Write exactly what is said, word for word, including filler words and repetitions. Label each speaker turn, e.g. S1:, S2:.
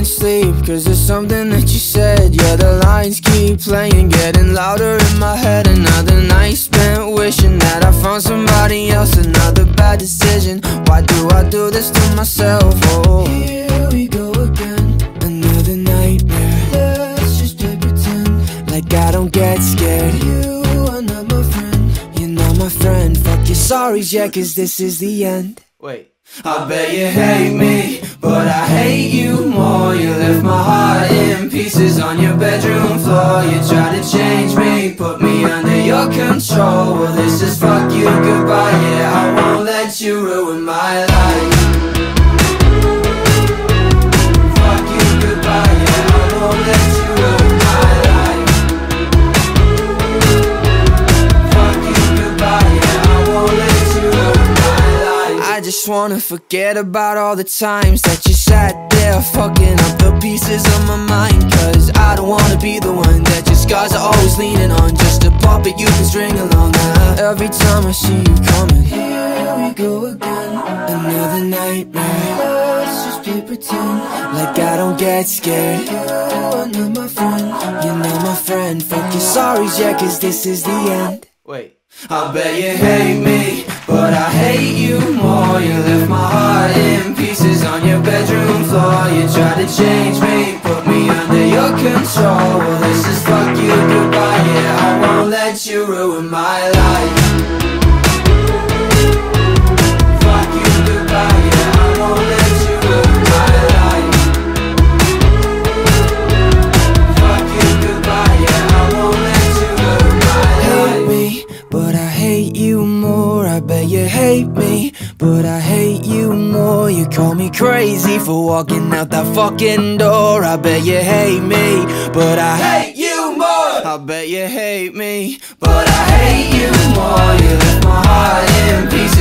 S1: can't sleep, cause there's something that you said. Yeah, the lines keep playing, getting louder in my head. Another night spent wishing that I found somebody else. Another bad decision, why do I do this to myself? Oh, here we go again, another nightmare. Let's just play pretend, like I don't get scared. You are not my friend, you're not my friend. Fuck your sorries, yeah, cause this is the end. Wait. I bet you hate me, but I hate you more. You left my heart in pieces on your bedroom floor. You tried to change me, put me under your control. Well, this is fuck you goodbye, yeah, I won't let you ruin my life. Fuck you goodbye, yeah, I won't let you ruin my life. Fuck you goodbye, yeah, I won't let you ruin my life. I just wanna forget about all the times that you sat there fucking up the pieces of my mind. Cause I don't wanna be the one that your scars are always leaning on, just a puppet you can string along. uh, Every time I see you coming, here we go again, another nightmare. Let's just play pretend, like I don't get scared. You are not my friend, you're not my friend. Fuck your sorries, yeah, cause this is the end. Wait. I bet you hate me, but I hate you more. You left my heart in pieces on your bedroom floor. You tried to change me, put me under your control. Well, this is fuck you goodbye, yeah, I won't let you ruin my life. Fuck you goodbye, yeah, I won't let you ruin my life. Fuck you goodbye, yeah, I won't let you ruin my life. Hate me, but I hate you more. I bet you hate me, but I hate you more. You call me crazy for walking out that fucking door. I bet you hate me, but I hate you more. I bet you hate me, but I hate you more. You left my heart in pieces